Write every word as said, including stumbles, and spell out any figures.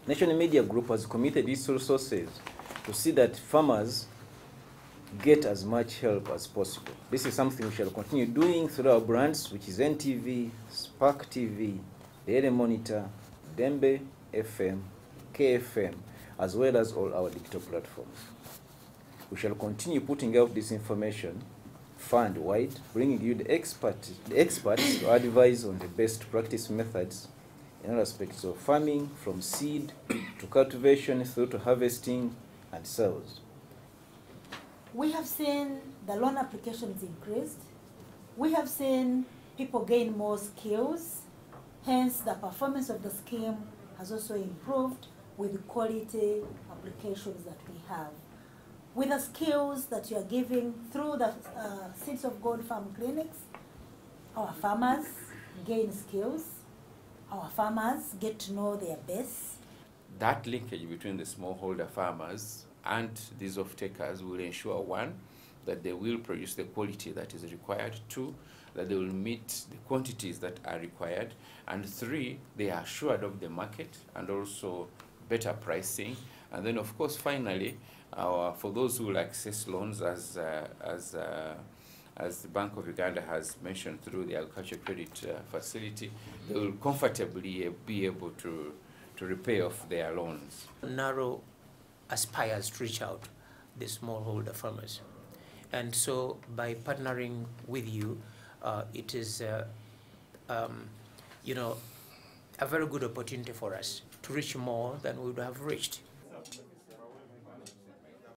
National Media Group has committed its resources to see that farmers get as much help as possible. This is something we shall continue doing through our brands, which is N T V, Spark T V, Daily Monitor, Dembe F M, K F M, as well as all our digital platforms. We shall continue putting out this information fund-wide, bringing you the, expert, the experts to advise on the best practice methods in all aspects of farming, from seed to cultivation through to harvesting and sales. We have seen the loan applications increased. We have seen people gain more skills. Hence, the performance of the scheme has also improved with the quality applications that we have. With the skills that you are giving through the uh, Seeds of Gold farm clinics, our farmers gain skills. Our farmers get to know their base. That linkage between the smallholder farmers and these off-takers will ensure, one, that they will produce the quality that is required, two, that they will meet the quantities that are required, and three, they are assured of the market and also better pricing. And then, of course, finally, our, for those who will access loans, as, uh, as, uh, as the Bank of Uganda has mentioned through the agriculture credit uh, facility, they will comfortably be able to, to repay off their loans. Narrow aspires to reach out the smallholder farmers. And so by partnering with you, uh, it is, uh, um, you know, a very good opportunity for us to reach more than we would have reached